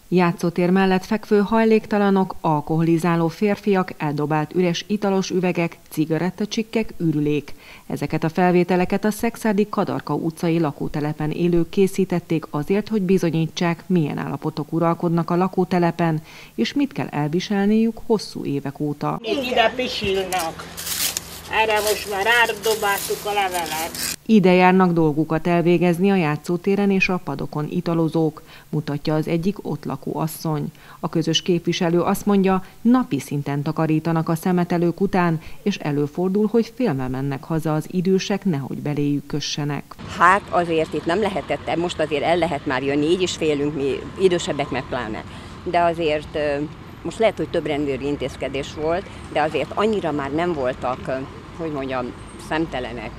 Játszótér mellett fekvő hajléktalanok, alkoholizáló férfiak, eldobált üres italos üvegek, cigarettacsikkek, ürülék. Ezeket a felvételeket a Szekszárdi Kadarka utcai lakótelepen élők készítették azért, hogy bizonyítsák, milyen állapotok uralkodnak a lakótelepen, és mit kell elviselniük hosszú évek óta. Még ide pisilnak. Erre most már átdobáltuk a levelet. Ide járnak dolgukat elvégezni a játszótéren és a padokon italozók, mutatja az egyik ott lakó asszony. A közös képviselő azt mondja, napi szinten takarítanak a szemetelők után, és előfordul, hogy félve mennek haza az idősek, nehogy beléjük kössenek. Hát azért itt nem lehetett, most azért el lehet már jönni, így is félünk mi, idősebbek meg pláne. De azért most lehet, hogy több rendőri intézkedés volt, de azért annyira már nem voltak, hogy mondjam, szemtelenek,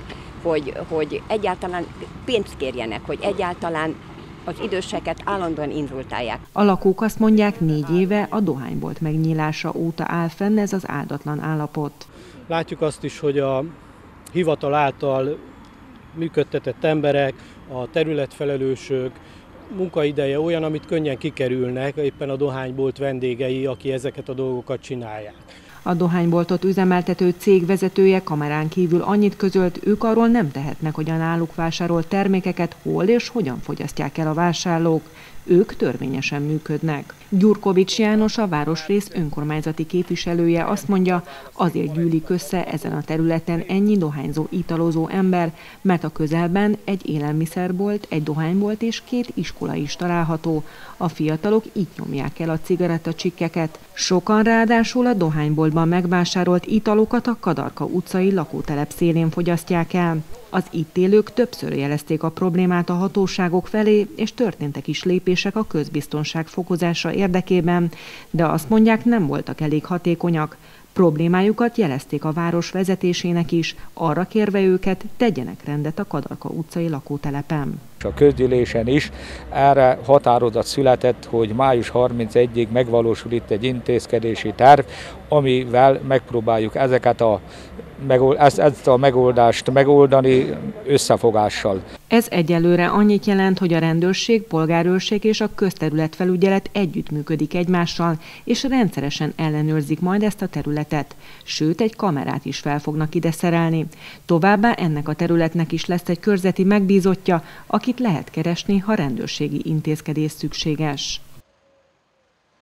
hogy egyáltalán pénzt kérjenek, hogy egyáltalán az időseket állandóan inzultálják. A lakók azt mondják, 4 éve a dohánybolt megnyílása óta áll fenn ez az áldatlan állapot. Látjuk azt is, hogy a hivatal által működtetett emberek, a területfelelősök munkaideje olyan, amit könnyen kikerülnek, éppen a dohánybolt vendégei, aki ezeket a dolgokat csinálják. A dohányboltot üzemeltető cég vezetője kamerán kívül annyit közölt, ők arról nem tehetnek, hogy a náluk vásárolt termékeket hol és hogyan fogyasztják el a vásárlók. Ők törvényesen működnek. Gyurkovics János, a városrész önkormányzati képviselője azt mondja, azért gyűlik össze ezen a területen ennyi dohányzó, italozó ember, mert a közelben egy élelmiszerbolt, egy dohánybolt és 2 iskola is található. A fiatalok így nyomják el a cigarettacsikkeket. Sokan ráadásul a dohányboltban megvásárolt italokat a Kadarka utcai lakótelep szélén fogyasztják el. Az itt élők többször jelezték a problémát a hatóságok felé, és történtek is lépések a közbiztonság fokozása érdekében, de azt mondják, nem voltak elég hatékonyak. Problémájukat jelezték a város vezetésének is, arra kérve őket, tegyenek rendet a Kadarka utcai lakótelepen. A közgyűlésen is erre határozat született, hogy május 31-ig megvalósul itt egy intézkedési terv, amivel megpróbáljuk ezt a megoldást megoldani összefogással. Ez egyelőre annyit jelent, hogy a rendőrség, polgárőrség és a közterületfelügyelet együttműködik egymással, és rendszeresen ellenőrzik majd ezt a területet. Sőt, egy kamerát is fel fognak ide szerelni. Továbbá ennek a területnek is lesz egy körzeti megbízottja, akit lehet keresni, ha rendőrségi intézkedés szükséges.